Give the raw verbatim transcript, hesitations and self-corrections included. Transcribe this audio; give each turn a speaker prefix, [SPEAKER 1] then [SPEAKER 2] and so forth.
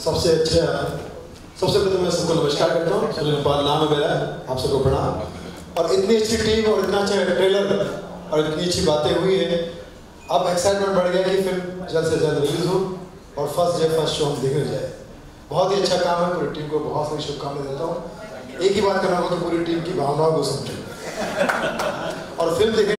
[SPEAKER 1] सबसे अच्छा, सबसे पहले मैं सबको नमस्कार करता हूँ। सुनील पाल नाम है मेरा, आप सबको प्रणाम। और इतनी अच्छी टीम और इतना अच्छा ट्रेलर और इतनी अच्छी बातें हुई है, अब एक्साइटमेंट बढ़ गया कि फिल्म जल्द से जल्द रिलीज हो और फर्स्ट डे फर्स्ट शो हम देखने जाए। बहुत ही अच्छा काम है, पूरी टीम को बहुत सारी शुभकामनाएं देता हूँ। एक ही बात करना होगा कि पूरी टीम की भावनाओं को समझें और फिल्म देखें।